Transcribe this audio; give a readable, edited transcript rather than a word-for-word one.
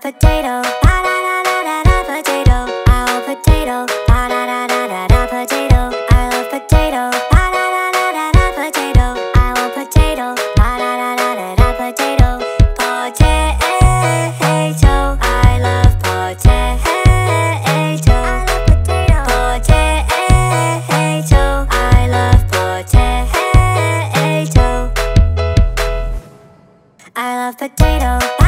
potato, da da da da da da potato. I love potato, da da da da da da potato. I love potato, da da da da da da potato. I love potato, da da da da da da potato. Potato, I love potato. Potato, I love potato. I love potato.